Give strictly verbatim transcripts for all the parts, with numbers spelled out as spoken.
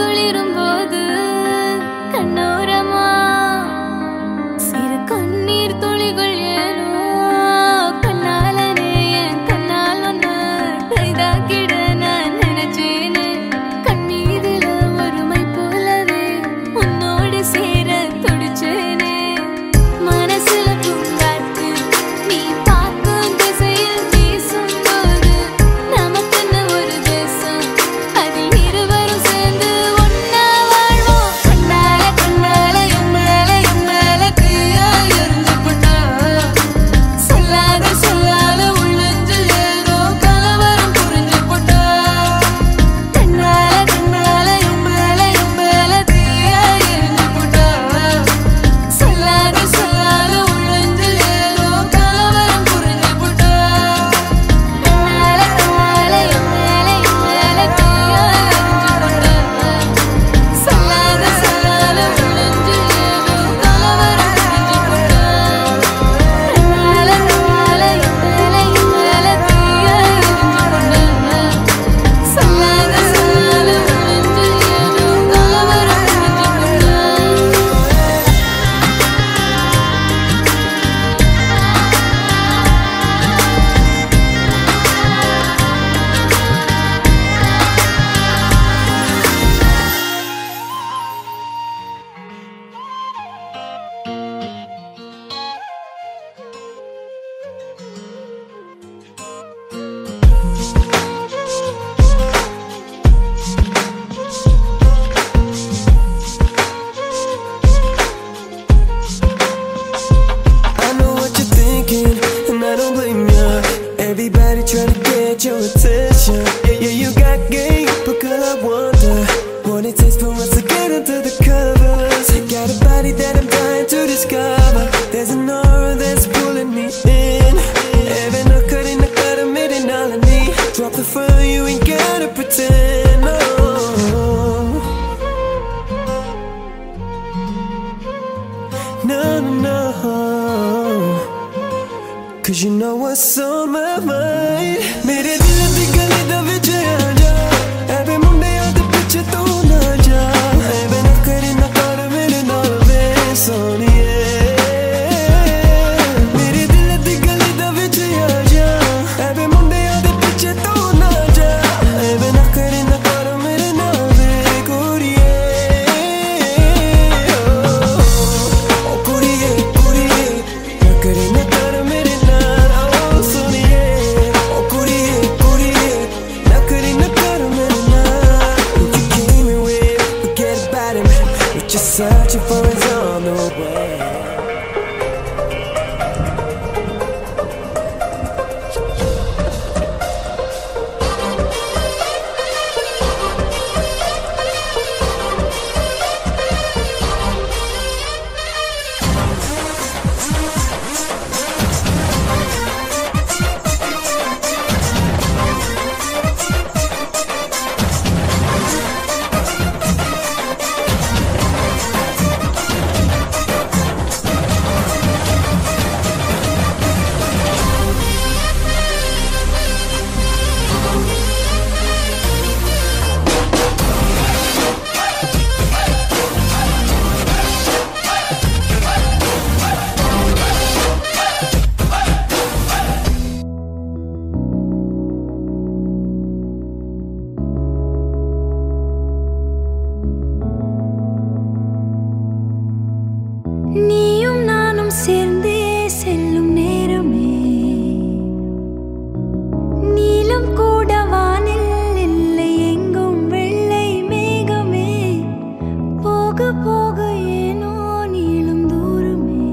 குளிரும் போது கண்ணோரமா சிறு கண்ணீர் துளிகள் ஏனோ கண்ணாலனே என் கண்ணால் ஒன்று கைதாக்கிட நான் நினைச்சேனே கண்ணீரில ஒருமை போலவே உன்னோடு சேர துடிச்சேனே மனசுல பூங்காற்று நீ பார்க்கும் திசையில் வீசும்போது நமக்குன்னு ஒரு தேசம் அதில் இருவரும் சேர்ந்து ஒன்னா வாழ்வோம் கண்ணால கண்ணால என் மேல என் மேல தீயா எரிஞ்சு போட்டா சொல்லாத சொல்லாத உள்ளெஞ்சில் ஏதோ கலவரம் புரிஞ்சு போட்டா கண்ணால கண்ணால என் மேல என் மேல தீயா எரிஞ்சு போட்டா சொல்லாத சொல்லாத உள்ளெஞ்சில் ஏதோ கலவரம் புரிஞ்சு போட்டா கண்ணால கண்ணால என் மேல என் மேல தீயா எரிஞ்சு போட்டா சொல்லாத சொல்லாத உள்ளெஞ்சில் ஏதோ கலவரம் புரிஞ்சு போட்டா கண்ணால கண்ணால என் மேல என் மேல தீயா எரிஞ்சு போட்டா சொல்லாத சொல்லாத உள்ளெஞ்சில் ஏதோ கலவரம் I know what you're thinking, and I don't blame ya. Everybody trying to get your attention. Yeah, yeah, you got game, but girl, I wonder what it takes for us to get into the covers. Got a body that I'm dying to discover. There's an aura that's pulling me in. Even though cutting the cut, I'm admitting all I need. Drop the phone, you ain't gotta pretend. No. No, no, no. Cause you know what's on my mind. मेरे दिल दी गली दा विच आ जा ऐवे मुंडियां दे पिछे तू ना जा ऐवे ना करी ना कर मेरे नाल वे सोनिए मेरे दिल दी गली दा विच आ जा ऐवे मुंडियां दे पिछे तू ना जा ऐवे ना करी ना कर मेरे नाल वे कुड़िए ओ कुड़िए कुड़िए ना करी ना कर मेरे नाल ओ सोनिए ओ कुड़िए कुड़िए ना करी ना कर मेरे नाल you came in with forget about him what you're searching for is on the way. நீயும் நானும் சேர்ந்தே செல்லும் நேரமே நீலம் கூட வானில் இல்லை எங்கும் வெள்ளை மேகமே போக போக ஏனோ நீளும் தூரமே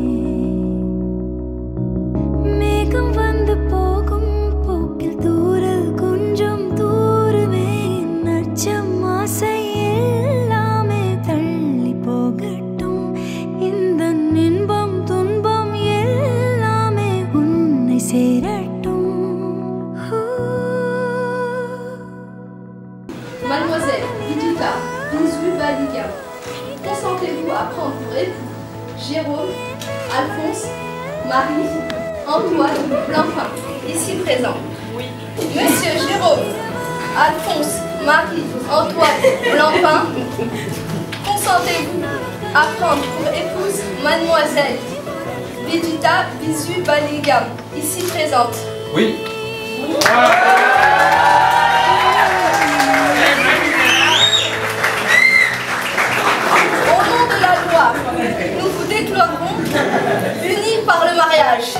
மேகம் வந்து போகும் போக்கில் தூரல் கொஞ்சம் தூருமே நச்சம் ஆசை எல்லாமே தள்ளி போகட்டும் இந்த இன்பம் துன்பம் எல்லாமே உன்னை சேரட்டும். Mademoiselle Vidita Bouzou-Valiga, consentez-vous à prendre pour époux Jérôme, Alphonse, Marie, Antoine Blancpain, ici présent? Oui. Monsieur Jérôme, Alphonse, Marie, Antoine, Blancpain, consentez-vous à prendre pour épouse Mademoiselle Vegeta Bisu Baligam, ici présente? Oui. Au nom de la loi, nous vous déclarons unis par le mariage.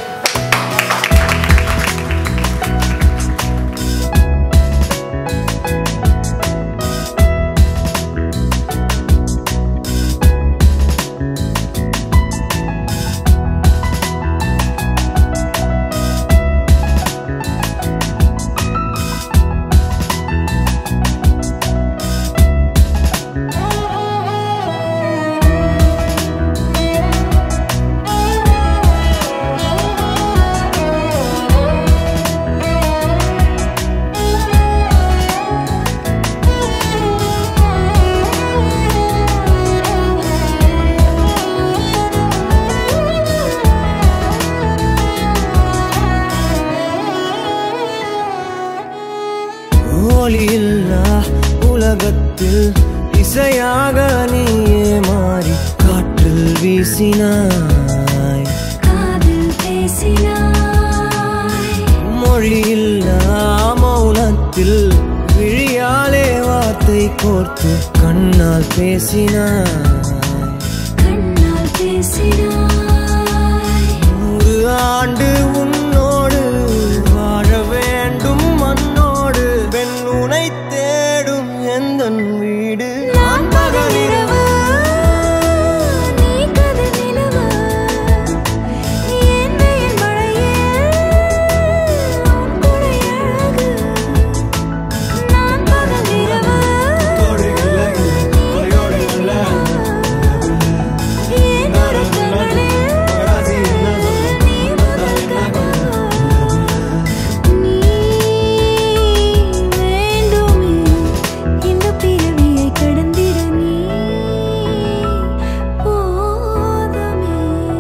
ஒளியில்லா உலகத்தில் இசையாக நீயே மாறி காற்றில் வீசினாய், காதில் பேசினாய். மொழியில்லா மௌனத்தில் விழியாலே வார்த்தை கோர்த்து கண்ணால் பேசினாய், கண்ணால் பேசினாய். நூறு ஆண்டு உன்னோடு வாழ வேண்டும் மண்ணோடு, பெண் உனை தேடும் எந்தன் வீடு. நான் பகலிரவு, நீ கதிர் நிலவு. நீ என் வெயில் மழையில் உன் கொடை அழகு. நான் பகலிரவு, என் உறக்கங்களில் நீ முதல் கனவு. நீ வேண்டுமே இந்த பிறவியை கடந்திட, நீ போதுமே.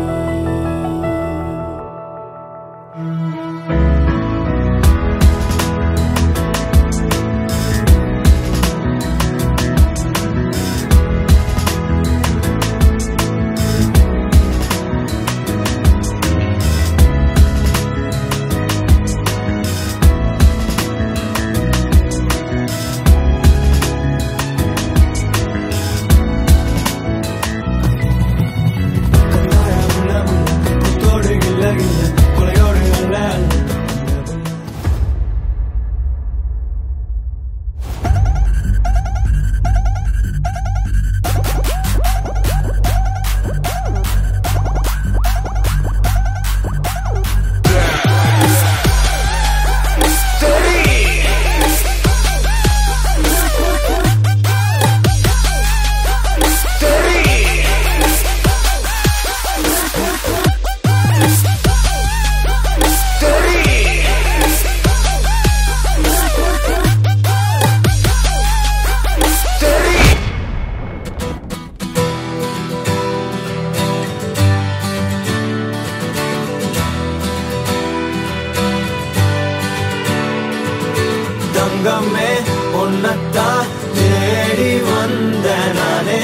தங்கமே உன்னத்தான் தேடி வந்த நானே,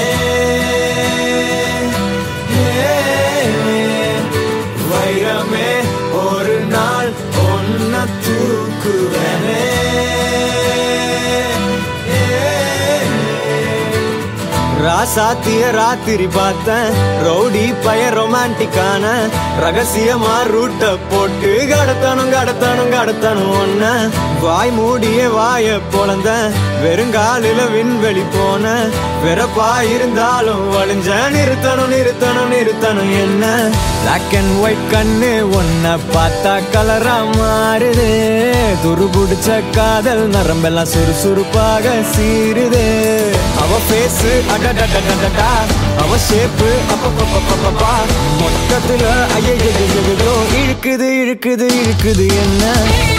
வைரமே ஒரு நாள் ஒன்ன தூக்குவனே. ராசாத்திய ராத்திரி பார்த்தேன், ரவுடி பய ரொமான்டிக்கான ரகசியமா ரூட்ட போட்டு கடத்தணும் கடத்தணும் கடத்தணும் ஒன்ன. வாய் மூடிய வாய பொழந்த வெறுங்காலில விண்வெளி போன, வெறப்பா இருந்தாலும் வழிஞ்ச நிறுத்தணும் நிறுத்தணும் நிறுத்தணும் என்ன. பிளாக் அண்ட் ஒயிட் கண்ணு ஒன்ன பார்த்தா கலரா மாறுது, துருபுடிச்ச காதல் நரம்பெல்லாம் சுறுசுறுப்பாக சீருது. அவ பேசு அடடடடடா, அவ ஷேப்பு அப்பப்பப்பப்பப்பா, மொத்தத்துல ஐயோ இழுக்குது இழுக்குது இழுக்குது என்ன.